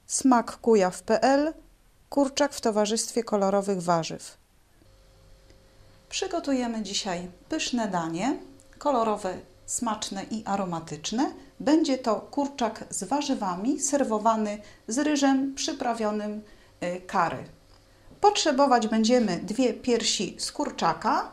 smakkujaw.pl. Kurczak w towarzystwie kolorowych warzyw. Przygotujemy dzisiaj pyszne danie, kolorowe, smaczne i aromatyczne. Będzie to kurczak z warzywami serwowany z ryżem przyprawionym curry. Potrzebować będziemy 2 piersi z kurczaka,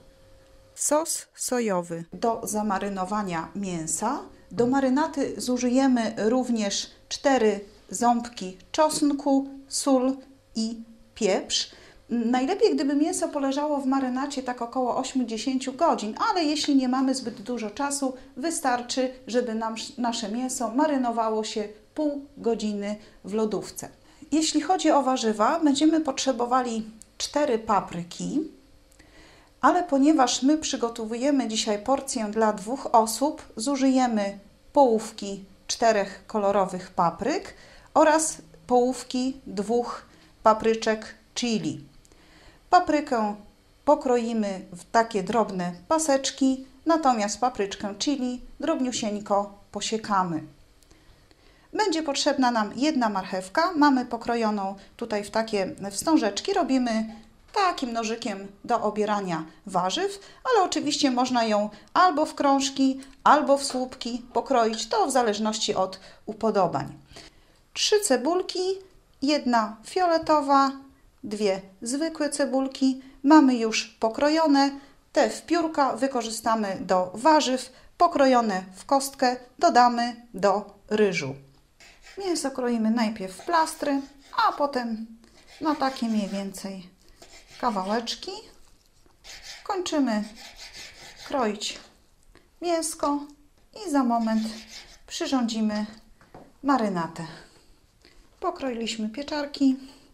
sos sojowy do zamarynowania mięsa. Do marynaty zużyjemy również 4 ząbki czosnku, sól i pieprz. Najlepiej, gdyby mięso poleżało w marynacie tak około 8-10 godzin, ale jeśli nie mamy zbyt dużo czasu, wystarczy, żeby nasze mięso marynowało się pół godziny w lodówce. Jeśli chodzi o warzywa, będziemy potrzebowali 4 papryki, ale ponieważ my przygotowujemy dzisiaj porcję dla 2 osób, zużyjemy połówki 4 kolorowych papryk oraz połówki 2 papryczek chili. Paprykę pokroimy w takie drobne paseczki, natomiast papryczkę chili drobniusieńko posiekamy. Będzie potrzebna nam 1 marchewka. Mamy pokrojoną tutaj w takie wstążeczki. Robimy takim nożykiem do obierania warzyw, ale oczywiście można ją albo w krążki, albo w słupki pokroić. To w zależności od upodobań. 3 cebulki, 1 fioletowa, 2 zwykłe cebulki. Mamy już pokrojone. Te w piórka wykorzystamy do warzyw. Pokrojone w kostkę dodamy do ryżu. Mięso kroimy najpierw w plastry, a potem na takie mniej więcej kawałeczki. Kończymy kroić mięsko i za moment przyrządzimy marynatę. Pokroiliśmy pieczarki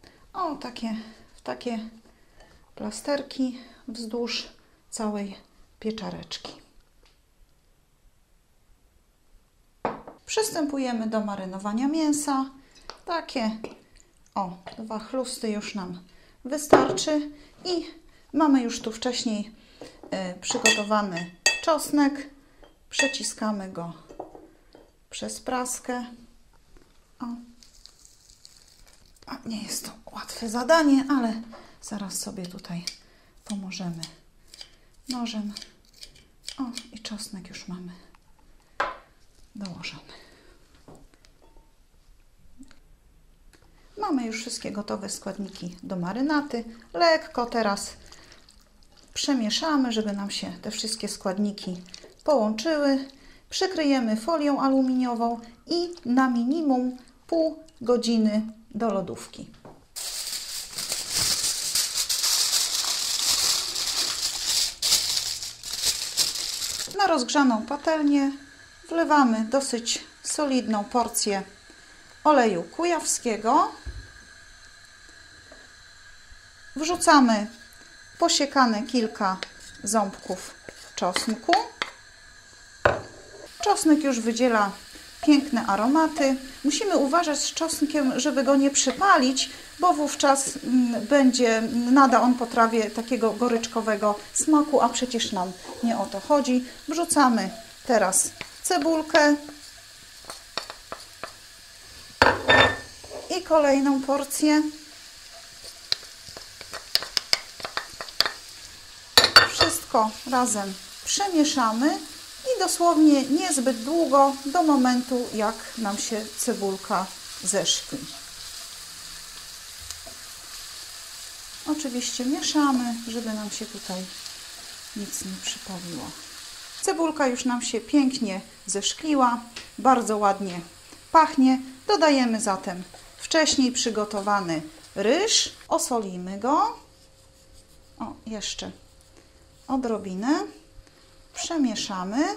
w takie plasterki wzdłuż całej pieczareczki. Przystępujemy do marynowania mięsa. Takie 2 chlusty już nam wystarczy i mamy już tu wcześniej przygotowany czosnek. Przeciskamy go przez praskę. Nie jest to łatwe zadanie, ale zaraz sobie tutaj pomożemy nożem. I czosnek już mamy dołożony. Mamy już wszystkie gotowe składniki do marynaty. Lekko teraz przemieszamy, żeby nam się te wszystkie składniki połączyły. Przykryjemy folią aluminiową i na minimum pół godziny do lodówki. Na rozgrzaną patelnię wlewamy dosyć solidną porcję oleju kujawskiego. Wrzucamy posiekane kilka ząbków czosnku. Czosnek już wydziela piękne aromaty. Musimy uważać z czosnkiem, żeby go nie przypalić, bo wówczas nada on potrawie takiego goryczkowego smaku, a przecież nam nie o to chodzi. Wrzucamy teraz cebulkę i kolejną porcję. Wszystko razem przemieszamy i dosłownie niezbyt długo, do momentu jak nam się cebulka zeszkli. Oczywiście mieszamy, żeby nam się tutaj nic nie przypaliło. Cebulka już nam się pięknie zeszkliła, bardzo ładnie pachnie. Dodajemy zatem wcześniej przygotowany ryż, osolimy go. Jeszcze odrobinę. Przemieszamy.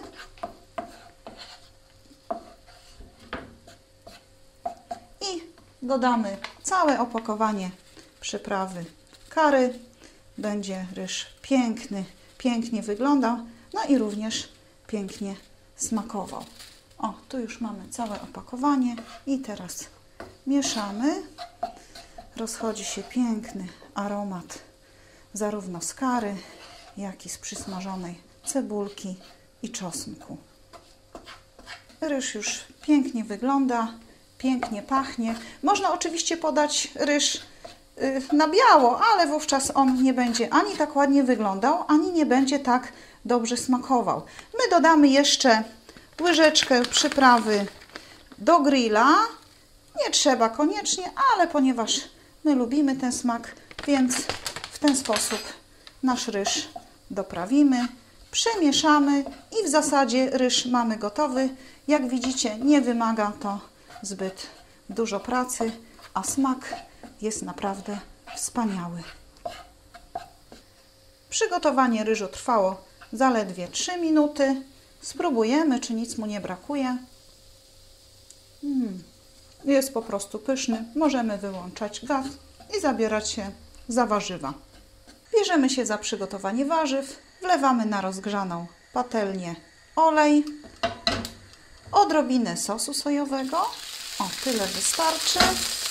I dodamy całe opakowanie przyprawy curry. Będzie ryż piękny, pięknie wyglądał, no i również pięknie smakował. Tu już mamy całe opakowanie i teraz mieszamy. Rozchodzi się piękny aromat zarówno z curry, jak i z przysmażonej cebulki i czosnku. Ryż już pięknie wygląda pięknie pachnie. Można oczywiście podać ryż na biało, ale wówczas on nie będzie ani tak ładnie wyglądał, ani nie będzie tak dobrze smakował. My dodamy jeszcze łyżeczkę przyprawy do grilla. Nie trzeba koniecznie, ale ponieważ my lubimy ten smak, więc w ten sposób nasz ryż doprawimy, przemieszamy i w zasadzie ryż mamy gotowy. Jak widzicie, nie wymaga to zbyt dużo pracy, a smak jest naprawdę wspaniały. Przygotowanie ryżu trwało zaledwie 3 minuty. Spróbujemy, czy nic mu nie brakuje. Jest po prostu pyszny. Możemy wyłączać gaz i zabierać się za warzywa. Bierzemy się za przygotowanie warzyw. Wlewamy na rozgrzaną patelnię olej, odrobinę sosu sojowego. O, tyle wystarczy.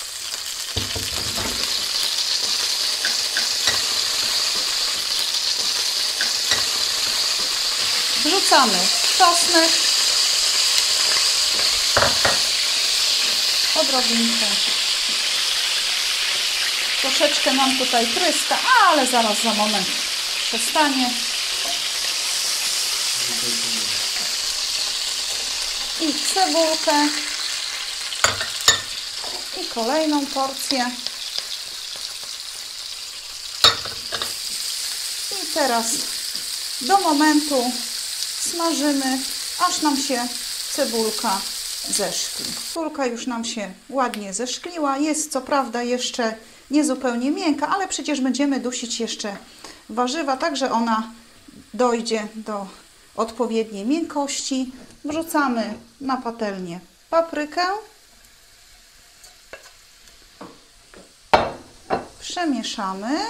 Wrzucamy czosnek, odrobinkę. Troszeczkę nam tutaj pryska, ale zaraz za moment przestanie. I cebulkę. I kolejną porcję. I teraz do momentu smażymy, aż nam się cebulka zeszkli. Cebulka już nam się ładnie zeszkliła. Jest co prawda jeszcze niezupełnie miękka, ale przecież będziemy dusić jeszcze warzywa, także ona dojdzie do odpowiedniej miękkości. Wrzucamy na patelnię paprykę. Przemieszamy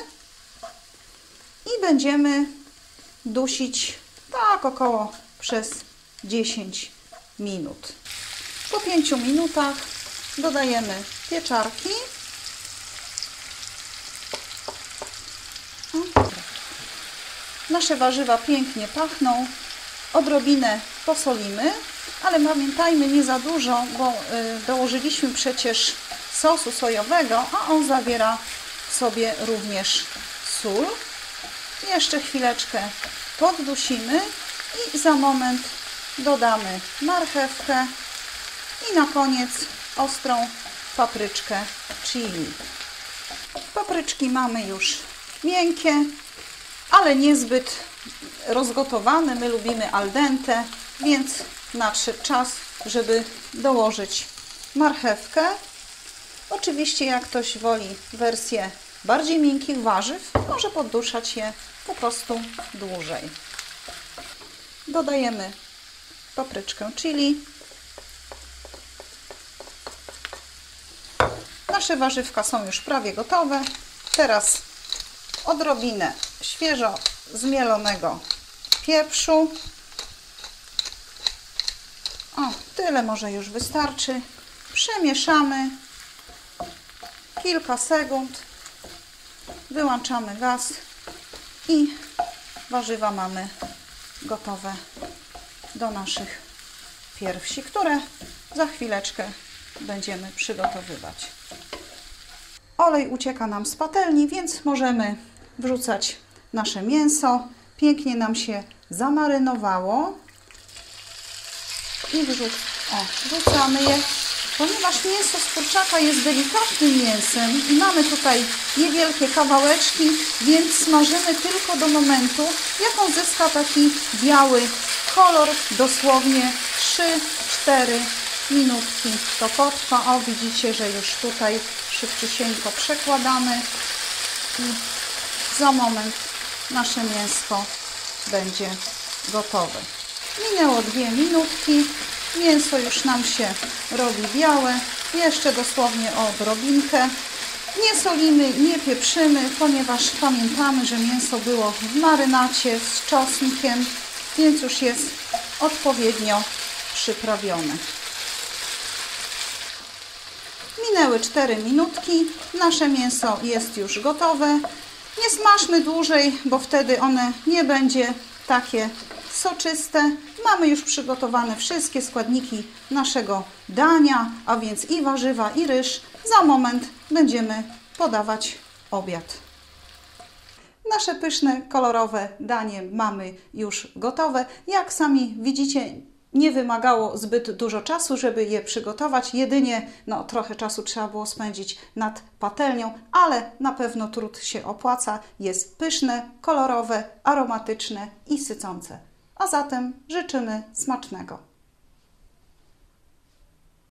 i będziemy dusić tak około przez 10 minut. Po 5 minutach dodajemy pieczarki. Nasze warzywa pięknie pachną. Odrobinę posolimy, ale pamiętajmy, nie za dużo, bo dołożyliśmy przecież sosu sojowego, a on zawiera w sobie również sól. Jeszcze chwileczkę poddusimy i za moment dodamy marchewkę i na koniec ostrą papryczkę chili. Papryczki mamy już miękkie, ale niezbyt rozgotowane. My lubimy al dente, więc nadszedł czas, żeby dołożyć marchewkę. Oczywiście jak ktoś woli wersję bardziej miękkich warzyw, może podduszać je po prostu dłużej. Dodajemy papryczkę chili. Nasze warzywka są już prawie gotowe. Teraz odrobinę świeżo zmielonego pieprzu. O, tyle może już wystarczy. Przemieszamy kilka sekund. Wyłączamy gaz i warzywa mamy gotowe do naszych piersi, które za chwileczkę będziemy przygotowywać. Olej ucieka nam z patelni, więc możemy wrzucać nasze mięso. Pięknie nam się zamarynowało i wrzucamy je. Ponieważ mięso z kurczaka jest delikatnym mięsem i mamy tutaj niewielkie kawałeczki, więc smażymy tylko do momentu, jak on zyska taki biały kolor. Dosłownie 3-4 minutki to potrwa. O, widzicie, że już tutaj szybciusieńko przekładamy i za moment nasze mięsko będzie gotowe. Minęło 2 minutki. Mięso już nam się robi białe. Jeszcze dosłownie o odrobinkę. Nie solimy, nie pieprzymy, ponieważ pamiętamy, że mięso było w marynacie z czosnkiem, więc już jest odpowiednio przyprawione. Minęły 4 minutki. Nasze mięso jest już gotowe. Nie smażmy dłużej, bo wtedy one nie będzie takie soczyste. Mamy już przygotowane wszystkie składniki naszego dania, a więc i warzywa, i ryż. Za moment będziemy podawać obiad. Nasze pyszne, kolorowe danie mamy już gotowe. Jak sami widzicie, nie wymagało zbyt dużo czasu, żeby je przygotować. Jedynie trochę czasu trzeba było spędzić nad patelnią, ale na pewno trud się opłaca. Jest pyszne, kolorowe, aromatyczne i sycące. A zatem życzymy smacznego.